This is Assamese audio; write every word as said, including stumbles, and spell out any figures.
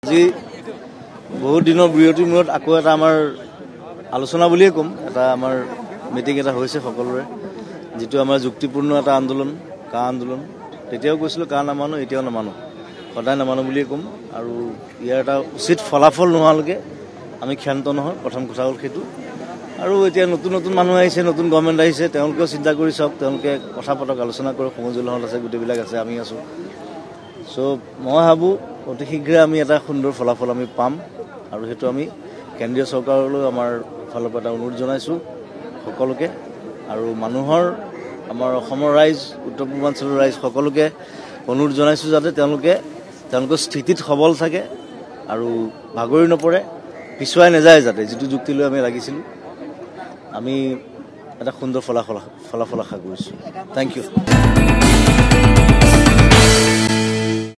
আজি বহুত দিনৰ বিৰতিৰ মূৰত আকৌ এটা আমাৰ আলোচনা বুলিয়ে ক'ম, এটা আমাৰ মিটিং এটা হৈছে সকলোৰে, যিটো আমাৰ যুক্তিপূৰ্ণ এটা আন্দোলন, কা আন্দোলন। তেতিয়াও কৈছিলোঁ কা নামানো, এতিয়াও নামানো, সদায় নামানো বুলিয়ে ক'ম। আৰু ইয়াৰ এটা উচিত ফলাফল নোহোৱালৈকে আমি ক্ষান্ত নহয়, প্ৰথম কথা হ'ল সেইটো। আৰু এতিয়া নতুন নতুন মানুহ আহিছে, নতুন গভৰ্ণমেণ্ট আহিছে, তেওঁলোকেও চিন্তা কৰি চাওক, তেওঁলোকে কথা পাতক, আলোচনা কৰক, সমজুলহত আছে, গোটেইবিলাক আছে, আমি আছোঁ। চ' মই ভাবোঁ অতি শীঘ্ৰে আমি এটা সুন্দৰ ফলাফল আমি পাম, আৰু সেইটো আমি কেন্দ্ৰীয় চৰকাৰলৈ আমাৰ ফালৰ পৰা এটা অনুৰোধ জনাইছোঁ সকলোকে। আৰু মানুহৰ, আমাৰ অসমৰ ৰাইজ, উত্তৰ পূৰ্বাঞ্চলৰ ৰাইজ সকলোকে অনুৰোধ জনাইছোঁ যাতে তেওঁলোকে তেওঁলোকৰ স্থিতিত সবল থাকে আৰু ভাগৰি নপৰে, পিছুৱাই নাযায়, যাতে যিটো যুক্তি লৈ আমি লাগিছিলোঁ। আমি এটা সুন্দৰ ফলাফল ফলাফল আশা কৰিছোঁ। Thank U.